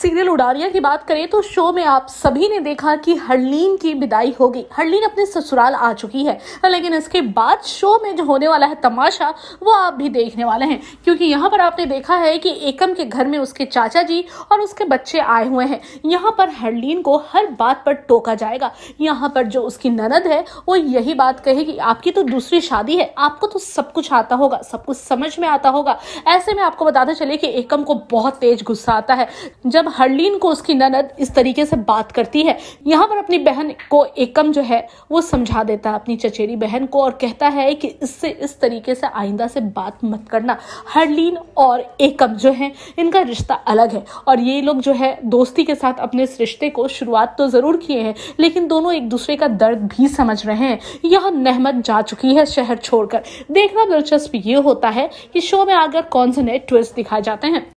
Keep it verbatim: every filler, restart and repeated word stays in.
Serial Udaariyaan की बात करें तो शो में आप सभी ने देखा कि हरलीन की विदाई हो गई। हरलीन अपने ससुराल आ चुकी है, लेकिन इसके बाद शो में जो होने वाला है तमाशा वो आप भी देखने वाले हैं, क्योंकि यहाँ पर आपने देखा है कि एकम के घर में उसके चाचा जी और उसके बच्चे आए हुए हैं। यहाँ पर हरलीन को हर बात पर टोका जाएगा। यहाँ पर जो उसकी ननद है वो यही बात कहेगी, आपकी तो दूसरी शादी है, आपको तो सब कुछ आता होगा, सब कुछ समझ में आता होगा। ऐसे में आपको बताते चले कि एकम को बहुत तेज गुस्सा आता है जब हरलीन को उसकी ननद इस तरीके से बात करती है। यहाँ पर अपनी बहन को एकम जो है वो समझा देता है, अपनी चचेरी बहन को, और कहता है कि इससे इस तरीके से आइंदा से बात मत करना। हरलीन और एकम जो है इनका रिश्ता अलग है और ये लोग जो है दोस्ती के साथ अपने इस रिश्ते को शुरुआत तो जरूर किए हैं, लेकिन दोनों एक दूसरे का दर्द भी समझ रहे हैं। यह नहमत जा चुकी है शहर छोड़कर। देखना दिलचस्प ये होता है कि शो में आकर कौन से नए ट्विस्ट दिखाए जाते हैं।